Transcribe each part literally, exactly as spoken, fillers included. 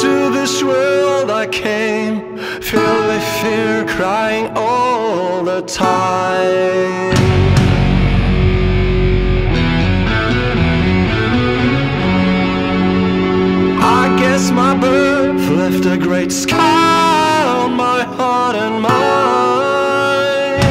Into this world I came, filled with fear, crying all the time. I guess my birth left a great scar on my heart and mind.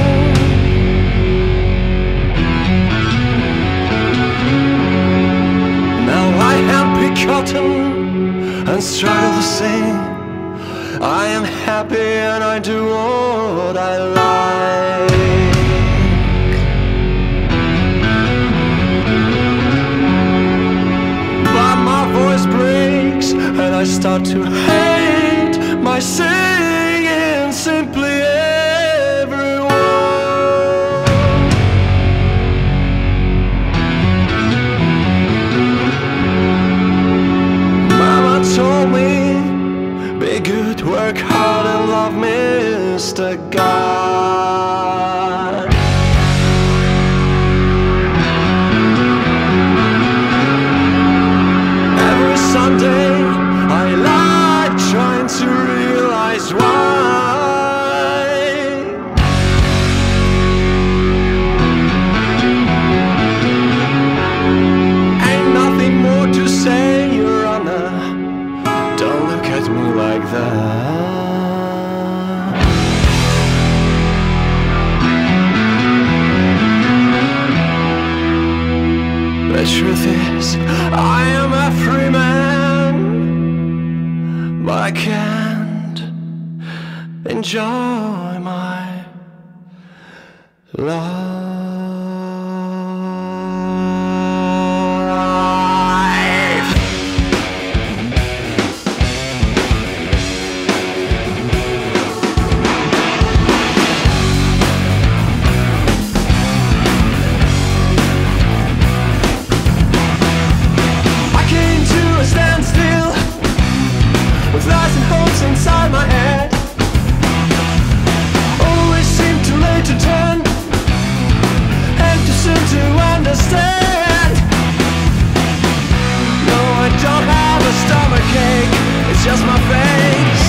Now I am begotten and struggle to sing. I am happy and I do what I like. But my voice breaks and I start to hate my singing simply everyone. Told me, be good, work hard and love Mister God. Every Sunday I lie trying to realize why. Ain't nothing more to say, Your Honor. Don't look at me like that. The truth is, I am a free man, but I can't enjoy my life. With lies and hopes inside my head, always seem too late to turn and too soon to understand. No, I don't have a stomachache, it's just my face.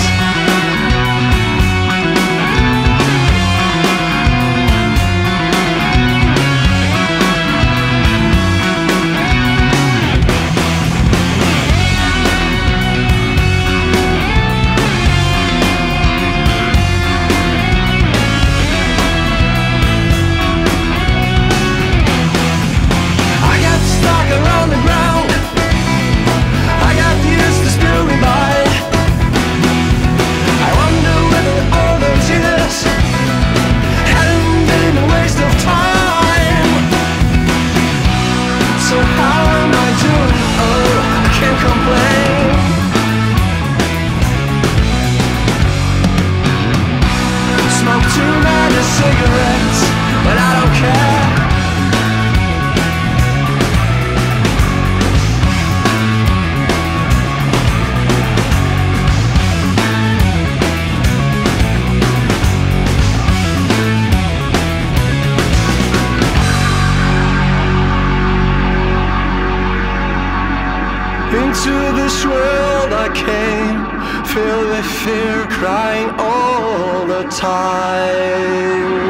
Cigarettes, but I don't care. Into this world I came, filled with fear, crying all the time.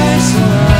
place alive.